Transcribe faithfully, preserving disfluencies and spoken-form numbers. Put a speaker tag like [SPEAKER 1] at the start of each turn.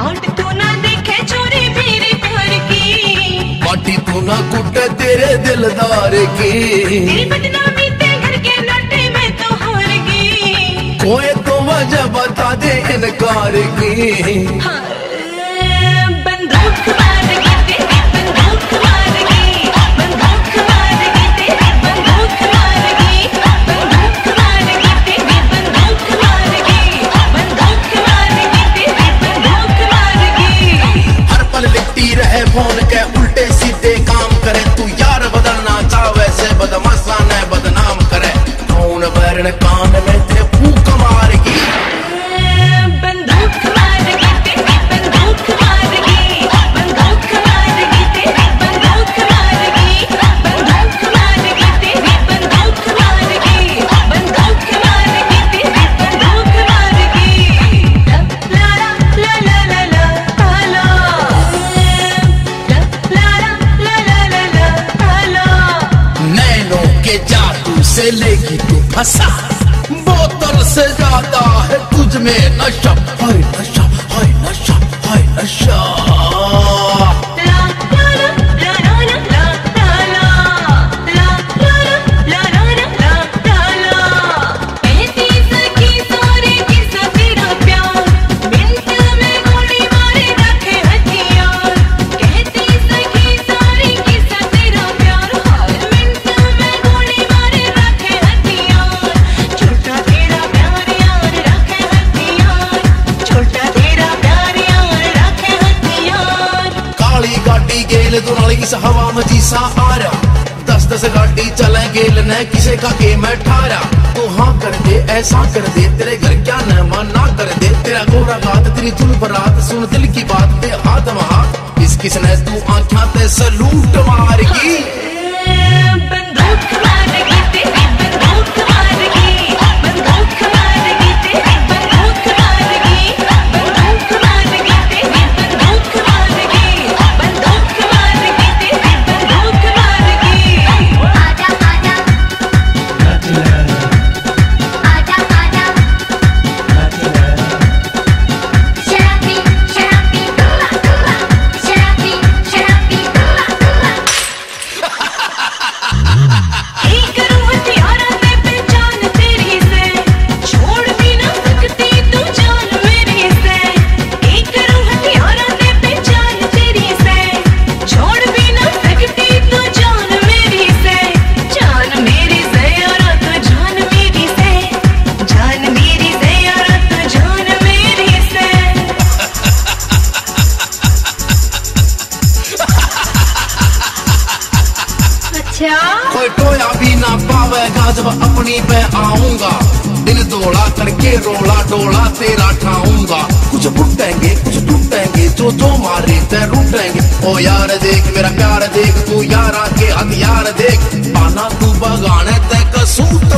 [SPEAKER 1] बाट तू ना देखे चोरी मेरे प्यार की,
[SPEAKER 2] माटी तू ना कुटे तेरे दिलदार की,
[SPEAKER 1] तेरी बदनामी ते घर के नाटे में तो हार गई,
[SPEAKER 2] कोई तो वजह बता दे इनकार की।
[SPEAKER 1] हाँ, बंदूक मार के तेरी बंदूक मार गई, बंदूक मार के तेरी बंदूक मार गई, बंदूक मार के तेरी बंदूक मार गई, बंदूक मार के तेरी बंदूक मार गई।
[SPEAKER 2] हर पल लिखती रहे फोन के उल्टे सीधे काम करे, तू यार बदलना चाह वैसे बदमाशा ने बदनाम करे, कौन बैरन कान में तेरे फूक मार की।
[SPEAKER 1] बंदूक मार के तेरी बंदूक मार गई, बंदूक मार के तेरी बंदूक मार गई, बंदूक मार के तेरी बंदूक मार गई, बंदूक मार के तेरी बंदूक मार गई। ला ला ला ला ला ला ला, ला ला ला ला ला ला।
[SPEAKER 2] नैनों के जादू से लेगी तू फंसा, बोतल से ज्यादा है तुझ में नशा, हाय नशा हाय नशा हाय नशा। इस हवा में जीसा आ रहा, दस दस गाड़ी चले गेल न किसे का के मैं ठारा, तो हाँ कर दे ऐसा कर दे तेरे घर क्या न मना कर दे, तेरा गोरा बात तेरी चुन बरात सुन दिल की बात दे हाथ हाथ, इस किसने तू आँखा ते सलूट मार की। बंदूक मार के तेरी बंदूक मार की, बंदूक मार के तेरी बंदूक मार की, बंदूक मार के तेरी बंदूक मार की, बंदूक मार के तेरी बंदूक मार की। आजा आजा आजा आजा शराबी शराबी शराबी शराबी एक करूं हथियारों पे पहचान तेरी से, छोड़ भी ना सकती तू जान मेरी से, एक करूं हथियारों पे पहचान तेरी से, छोड़ भी ना सकती तू जान मेरी से, जान मेरी से और तू जान मेरी से, जान मेरी से और तू जान मेरी से। अच्छा कोई टोया भी ना पावेगा जब अपनी पे आऊंगा, दिल दौड़ा करके रोला डोला तेरा ठाऊंगा, कुछ फुटेंगे कुछ टूटेंगे जो जो मारे ते रूटेंगे, ओ यार देख मेरा प्यार देख तू यारा के हथियार देख, पाना तू बगाने ते कसूर